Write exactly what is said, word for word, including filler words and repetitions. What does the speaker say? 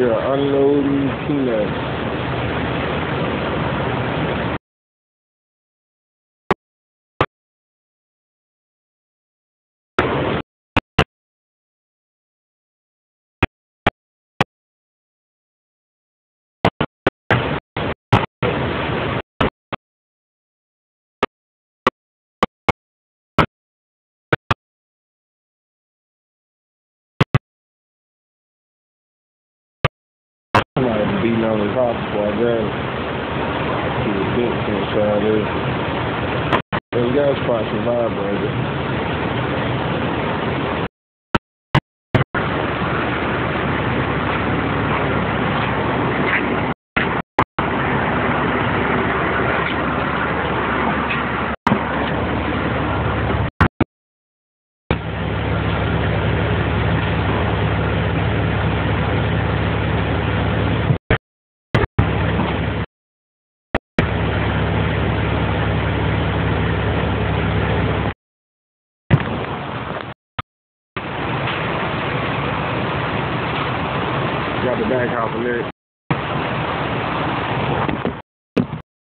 We are unloading peanuts. Somebody beating on his house before I got it. See the dents inside there. There's a gas spot some vibrator. Got the back house in there.